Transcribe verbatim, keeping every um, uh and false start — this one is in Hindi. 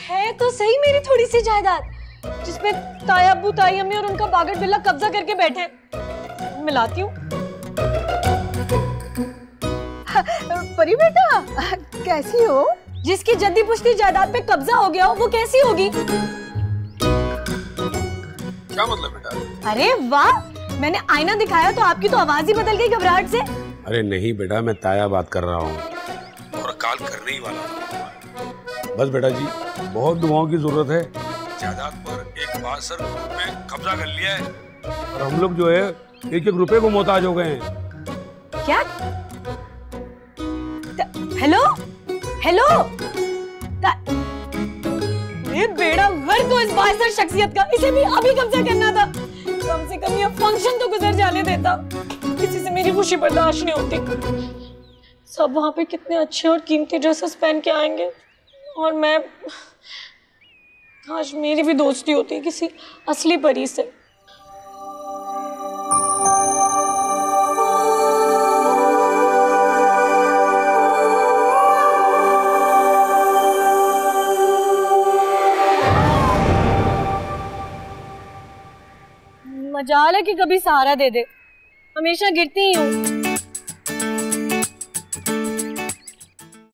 है तो सही मेरी थोड़ी सी जायदाद जिसपे ताया अब्बू ताई अम्मी और उनका बागड़ बिल्ला कब्जा करके बैठे। मिलाती हूँ। परी बेटा कैसी हो? जिसकी जद्दी पुश्ती जायदाद पे कब्जा हो गया हो वो कैसी होगी? क्या मतलब बेटा? अरे वाह, मैंने आईना दिखाया तो आपकी तो आवाज ही बदल गई घबराहट से। अरे नहीं बेटा, मैं ताया बात कर रहा हूँ और काल करने ही वाला हूँ। बस बेटा जी, बहुत दुआओं की जरूरत है। जायदाद पर एक बासर ग्रुप में कब्जा कर लिया है और हम लोग जो है एक एक रुपए को मोहताज हो गए हैं। क्या? हेलो हेलो, ये बेड़ा गर्क हो इस बासर शख्सियत का, इसे भी अभी कब्जा करना था। कम से कम ये फंक्शन तो गुजर जाने देता। किसी से मेरी खुशी बर्दाश्त नहीं होती। सब वहां पे कितने अच्छे और कीमती ड्रेसेस पहन के आएंगे और मैं, काश मेरी भी दोस्ती होती किसी असली परी से। मजाल है कि कभी सहारा दे दे, हमेशा गिरती ही हूँ।